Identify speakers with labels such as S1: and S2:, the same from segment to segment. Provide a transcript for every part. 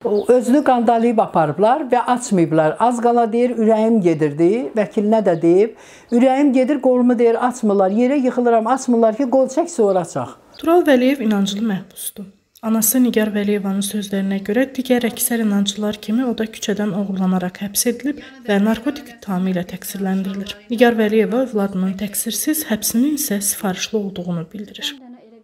S1: Özünü qandalayıb aparıblar və açmayıblar. Az qala deyir, ürəyim gedirdi. Vəkilinə də deyib, ürəyim gedir, qolumu deyir, açmırlar. Yerə yıxılıram, açmırlar ki, qol çək, sonra açaq.
S2: Tural Vəliyev inancılı məhbusdur. Anası Nigar Vəliyevanın sözlərinə görə digər əksər inancılar kimi o da küçədən oğurlanaraq həbs edilib və narkotik ittihamı ilə təqsirləndirilir. Nigar Vəliyeva övladının təqsirsiz, həbsinin isə sifarişli olduğunu bildirir.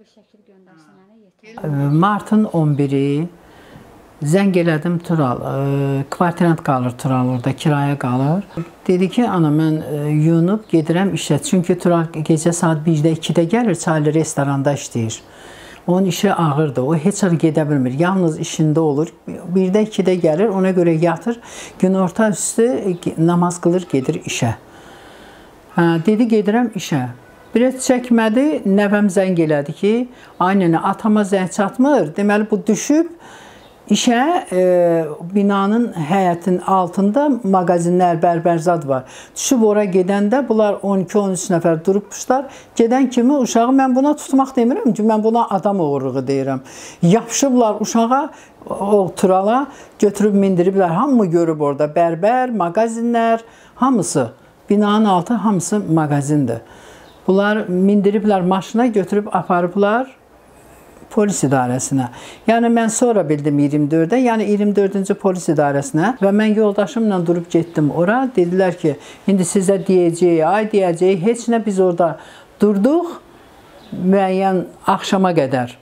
S1: Martın 11-i zəng elədim Tural, kvartirant qalır Tural orada, kiraya qalır. Dedi ki, ana mən yunub gedirəm işə. Çünki Tural gecə saat 1-də, 2-də gəlir, çaylı restoranda işləyir. Onun işi ağırdır, o heç ara gedə bilmir, yalnız işində olur. 1-də, 2-də gəlir, ona görə yatır, günorta üstü namaz qılır, gedir işə. Dedi, gedirəm işə. Biraz çəkmədi, nəvəm zəng elədi ki, ay nənə, atama zəng çatmır, deməli bu düşüb, İşə binanın həyətin altında mağazinlər, bərbərzad var. Düşüb ora gedəndə bunlar 12-13 nəfər durubmuşlar. Gedən kimi uşağı mən buna tutmaq demirəm ki, mən buna adam oğurluğu deyirəm. Yapışıblar uşağa, o Turala götürüb mindiriblər. Hamı görüb orada bərbər, mağazinlər, hamısı. Binanın altı hamısı mağazindir. Bunlar mindiriblər maşına, götürüb aparıblar polis idarəsinə. Yəni mən sonra bildim 24-də, yəni 24-cü polis idarəsinə və mən yoldaşımla durub getdim ora. Dedilər ki, indi sizə deyəcəyik, ay deyəcəyik, heç nə, biz orada durduq müəyyən axşama qədər.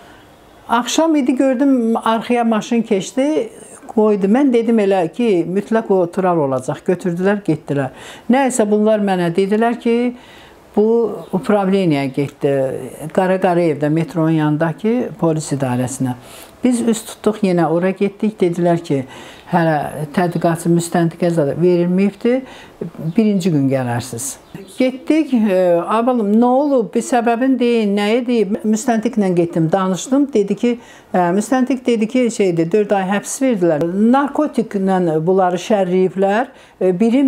S1: Axşam idi, gördüm arxaya maşın keçdi, qoydu. Mən dedim elə ki, mütləq o Tural olacaq. Götürdülər, getdilər. Nəysə bunlar mənə dedilər ki, bu upravleniyə getdi, Qaraqarayevdə, metronun yanındakı polis idarəsinə. Biz üz tutduq, yenə ora getdik, dedilər ki, hələ tədqiqatçı müstəntiqə verilməyibdir, birinci gün gələrsiniz. Getdik, abalım, nə olub, bir səbəbin deyin, nə edib? Müstəntiqlə getdim, danışdım, dedi ki, müstəntiq dedi ki, 4 ay həbs verdilər. Narkotiklə bunları şərləyiblər, birin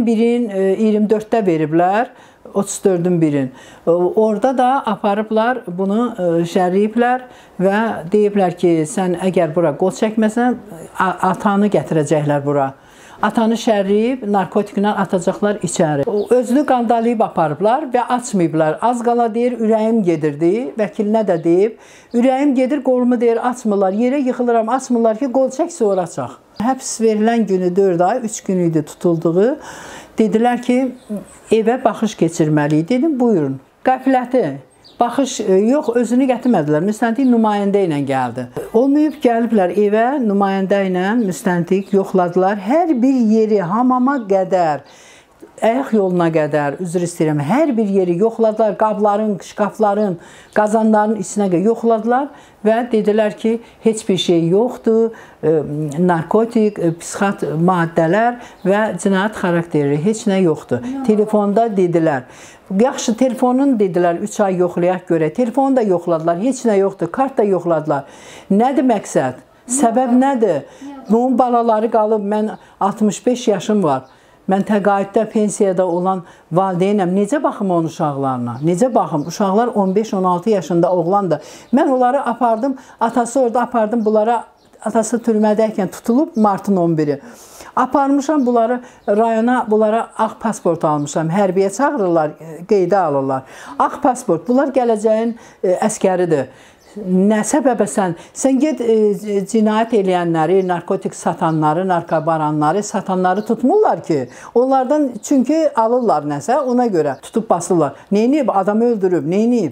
S1: 24-də veriblər, 34-ün birin. Orada da aparıblar, bunu şərləyiblər və deyiblər ki, sən əgər bura qol çəkməsən, atanı gətirəcəklər bura. Atanı şərləyib, narkotiklə atacaqlar içəri. Özünü qandalayıb aparıblar və açmayıblar. Az qala deyir, ürəyim gedirdi, vəkilinə də deyib, ürəyim gedir, qolumu deyir, açmırlar. Yerə yıxılıram, açmırlar ki, qol çək, sonra açaq. Həbs verilən günü 4 ay, 3 gün idi tutulduğu. Dedilər ki, evə baxış keçirməliyik. Dedim, buyurun. Qəfləti, baxış yox, özünü gətirmədilər. Müstəntiq nümayəndə ilə gəldi. Olmayıb, gəliblər evə, nümayəndə ilə müstəntiq yoxladılar. Hər bir yeri, hamama qədər, ayaq yoluna qədər, üzr istəyirəm, hər bir yeri yoxladılar. Qabların, şkafların, qazanların içinə yoxladılar və dedilər ki, heç bir şey yoxdur, narkotik, psixat maddələr və cinayət xarakterli, heç nə yoxdur. Telefonda dedilər. Yaxşı, telefonun dedilər, 3 ay yoxlayaq görə. Telefonu da yoxladılar, heç nə yoxdur, kart da yoxladılar. Nədir məqsəd? Səbəb nədir? Bunun balaları qalıb, mən 65 yaşım var. Mən təqaüddə, pensiyada olan valideynəm. Necə baxım onun uşaqlarına? Necə baxım? Uşaqlar 15-16 yaşında oğlandır. Mən onları apardım, atası orada apardım. Bunlara, atası türmədəykən tutulub martın 11-i. Aparmışam bunları rayona, bunlara ağ pasport almışam. Hərbiyə çağırırlar, qeydə alırlar. Ağ pasport, bunlar gələcəyin əskəridir. Nə səbəbə sən get cinayət eləyənləri, narkotik satanları, narkobaranları, satanları tutmurlar ki. Onlardan çünki alırlar nəsə, ona görə tutub basırlar. Neyniyib? Adamı öldürüb, neyniyib?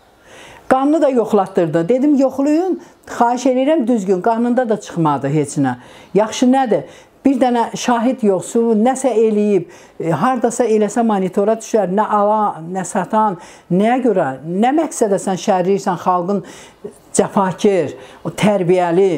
S1: Qanını da yoxlatdırdı. Dedim, yoxlayın, xahiş edirəm düzgün. Qanında da çıxmadı heç nə. Yaxşı nədir? Bir dənə şahid yoxsul, nəsə eləyib, haradasa eləsə monitora düşər, nə alan, nə satan, nəyə görə, nə məqsədə sən şərləyirsən xalqın cəfakir, tərbiyəli,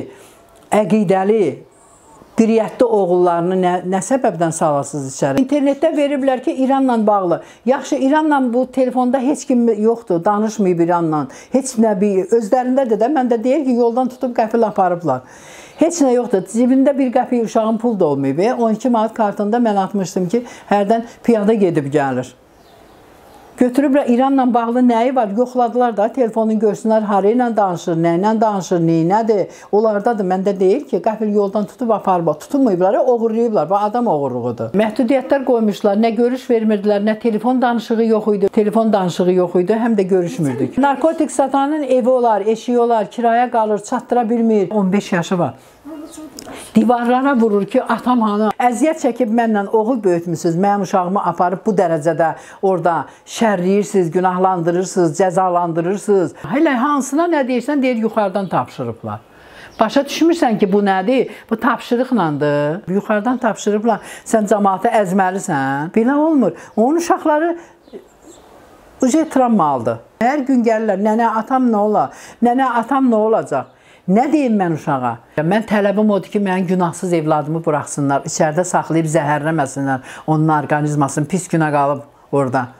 S1: əqidəli, qiriyyətli oğullarını nə səbəbdən salasınız içəri? İnternetdə veriblər ki, İranla bağlı. Yaxşı, İranla bu telefonda heç kim yoxdur, danışmayıb İranla. Heç nə bir, özlərindədir də, mən də deyir ki, yoldan tutub qəfil aparıblar. Heç nə yoxdur. Cibində bir qəpik uşağın pul da olmayıb. 12 manat kartında mən atmışdım ki, hərdən piyada gedib gəlir. Götürüblər İranla bağlı nəyi var? Yoxladılar da, telefonun görsünlər, hara ilə danışır, nə ilə danışır, neynədir. Onlardadır, məndə deyil ki, qəfil yoldan tutub aparıb, tutmayıblar, oğurlayıblar. Bu adam oğurluğudur. Məhdudiyyətlər qoymuşlar, nə görüş vermirdilər, nə telefon danışığı yox idi. Telefon danışığı yox idi, həm də görüşmürdük. Narkotik satanın evi olar, eşiyi olar, kiraya qalır, çatdıra bilmir. 15 yaşı var. Divarlara vurur ki, atam hanı əziyyət çəkib mənlə oğul böyütmüsünüz, mənim uşağımı aparıb bu dərəcədə orada şərləyirsiniz, günahlandırırsınız, cəzalandırırsınız. Hələ hansına nə deyirsən, deyir yuxarıdan tapşırıblar. Başa düşmürsən ki, bu nədir? Bu tapşırıqlandır. Yuxarıdan tapşırıblar, sən cəmaatı əzməlisən. Belə olmur. Onun uşaqları travmalıdır. Hər gün gəlirlər, nənə atam nə olar? Nənə atam nə olacaq? Nə deyim mən uşağa? Mən tələbim odur ki, mənim günahsız evladımı buraxsınlar, içəridə saxlayıb zəhərləməsinlər, onun orqanizmasını pis günə qalıb orada.